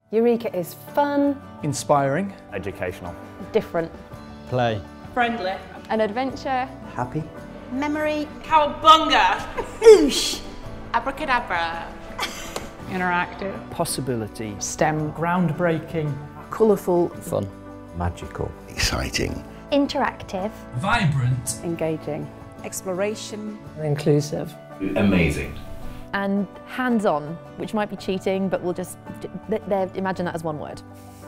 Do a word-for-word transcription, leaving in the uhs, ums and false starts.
Eureka is fun, inspiring, educational, different, play, friendly, an adventure, happy, memory, cowabunga, oosh, abracadabra, interactive, possibility, STEM, groundbreaking, colourful, fun, magical, exciting, interactive, vibrant, engaging, exploration, inclusive, amazing, and hands-on, which might be cheating, but we'll just imagine that as one word.